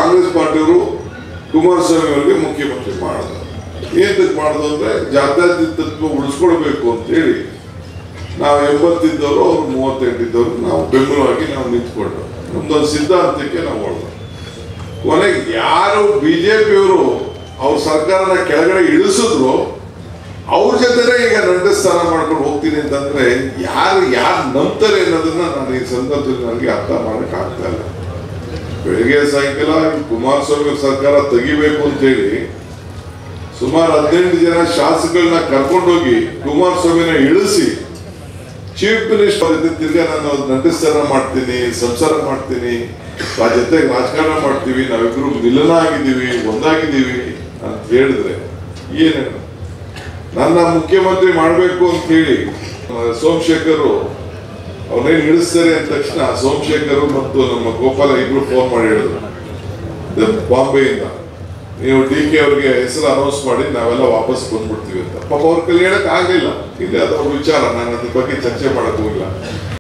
ಕಾಂಗ್ರೆಸ್ ಪಾರ್ಟಿಯವರು ಕುಮಾರಸ್ವಾಮಿ ಅವರಿಗೆ ಮುಖ್ಯಮಂತ್ರಿ ಮಾಡಿದ್ರು. ಏನಕ್ಕೆ ಮಾಡಿದ್ರು ಅಂದ್ರೆ ಜಾತ್ಯತೀತತ್ವ ಉಳಿಸ್ಕೊಳ್ಬೇಕು ಅಂತೇಳಿ ನಾವು 80 ಇದ್ದವರು, ಅವ್ರು 38 ಇದ್ದವರು ನಾವು ಬೆಂಬಲವಾಗಿ ನಾವು ನಿಂತ್ಕೊಂಡ್ರು. ನಮ್ದೊಂದು ಸಿದ್ಧಾಂತಕ್ಕೆ ನಾವು ಹೊಡೆದು ಕೊನೆಗೆ ಯಾರು ಬಿಜೆಪಿಯವರು ಅವ್ರ ಸರ್ಕಾರನ ಕೆಳಗಡೆ ಇಳಿಸಿದ್ರು ಅವ್ರ ಜೊತೆನೆ ಈಗ ನಂಟಸ್ಥಾನ ಮಾಡ್ಕೊಂಡು ಹೋಗ್ತೀನಿ ಅಂತಂದ್ರೆ ಯಾರು ನಂಬ್ತಾರೆ ಅನ್ನೋದನ್ನ ನಾನು ಈ ಸಂದರ್ಭದಲ್ಲಿ ನನಗೆ ಅರ್ಥ ಮಾಡಕ್ ಆಗ್ತಾ ಇಲ್ಲ. ಬೆಳಿಗ್ಗೆ ಸಾಯಂಕಾಲ ಕುಮಾರಸ್ವಾಮಿ ಸರ್ಕಾರ ತೆಗಿಬೇಕು ಅಂತೇಳಿ ಸುಮಾರು 18 ಜನ ಶಾಸಕರನ್ನ ಕರ್ಕೊಂಡೋಗಿ ಕುಮಾರಸ್ವಾಮಿನ ಇಳಿಸಿ ಚೀಫ್ ಮಿನಿಸ್ಟರ್ ಜೊತೆ ತಿರ್ಗಾ ನಾನು ನಂಟಸ್ಥಾನ ಮಾಡ್ತೀನಿ, ಸಂಸಾರ ಮಾಡ್ತೀನಿ, ಆ ಜೊತೆಗೆ ರಾಜಕಾರಣ ಮಾಡ್ತೀವಿ, ನಾವಿಬ್ರು ಮಿಲನ ಆಗಿದ್ದೀವಿ, ಒಂದಾಗಿದ್ದೀವಿ ಅಂತ ಹೇಳಿದ್ರೆ ಏನೇನು ನನ್ನ ಮುಖ್ಯಮಂತ್ರಿ ಮಾಡಬೇಕು ಅಂತ ಹೇಳಿ ಸೋಮಶೇಖರ್ ಅವನೇನು ಇಳಿಸ್ತಾರೆ ಅಂದ ತಕ್ಷಣ ಸೋಮಶೇಖರ್ ಮತ್ತು ನಮ್ಮ ಗೋಪಾಲ ಇಬ್ರು ಫೋನ್ ಮಾಡಿ ಹೇಳಿದ್ರು ಬಾಂಬೆಯಿಂದ, ನೀವು DK ಅವ್ರಿಗೆ ಹೆಸರು ಅನೌನ್ಸ್ ಮಾಡಿ ನಾವೆಲ್ಲ ವಾಪಸ್ ಬಂದ್ಬಿಡ್ತೀವಿ ಅಂತ. ಪಾಪ ಅವ್ರ ಕೈಲಿ ಹೇಳಕ್ ಆಗ್ಲಿಲ್ಲ. ಇಲ್ಲಿ ಅದವ್ರ ವಿಚಾರ, ನಾನು ಅದ್ರ ಬಗ್ಗೆ ಚರ್ಚೆ ಮಾಡಕ್ ಹೋಗಿಲ್ಲ.